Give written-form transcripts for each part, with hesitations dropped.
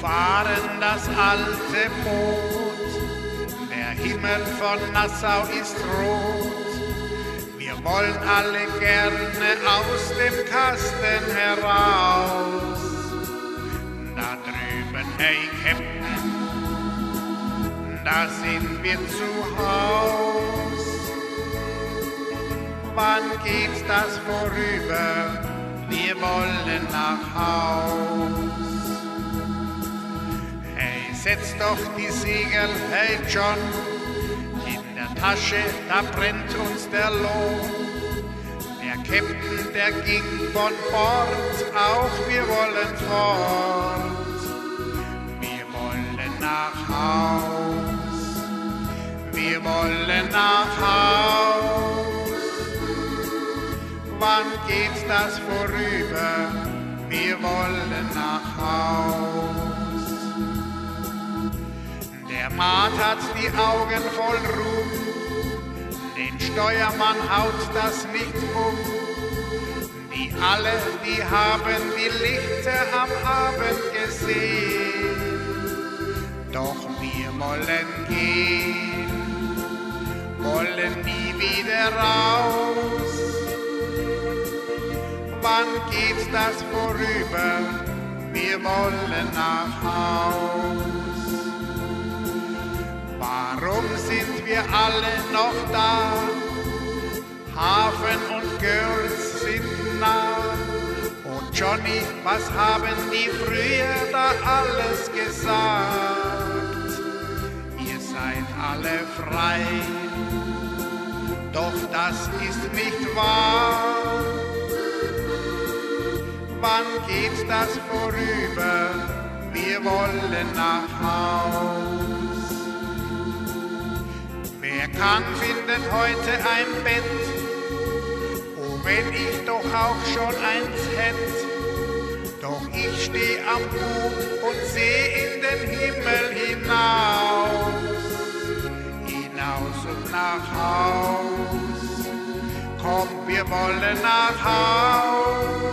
fahren das alte Boot, der Himmel von Nassau ist rot. Wir wollen alle gerne aus dem Kasten heraus. Da drüben, hey Captain, da sind wir zu Haus. Wann geht das vorüber? Wir wollen nach Haus. Hey, setz doch die Segel, hey John, in der Tasche, da brennt uns der Lohn. Der Captain, der ging von Bord, auch wir wollen fort. Wir wollen nach Haus, wir wollen nach Haus. Wann geht das vorüber? Wir wollen nach Haus. Der Maat hat die Augen voll Ruhm, den Steuermann haut das nicht um. Die alle, die haben die Lichter am Abend gesehen. Doch wir wollen gehen, wollen nie wieder raus. Wann geht das vorüber? Wir wollen nach Haus. Warum sind wir alle noch da? Hafen und Girls sind nah. Oh Johnny, was haben die früher da alles gesagt? Ihr seid alle frei, doch das ist nicht wahr. Wann geht das vorüber? Wir wollen nach Haus. Wer kann, findet heute ein Bett, oh, wenn ich doch auch schon eins hätt. Doch ich steh am Bug und seh in den Himmel hinaus, hinaus und nach Haus. Komm, wir wollen nach Haus.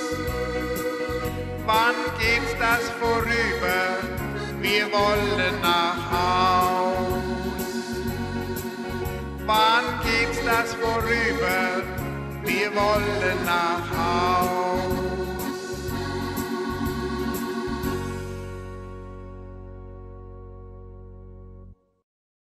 Wann geht das vorüber? Wir wollen nach Haus. Wann geht das vorüber? Wir wollen nach Haus.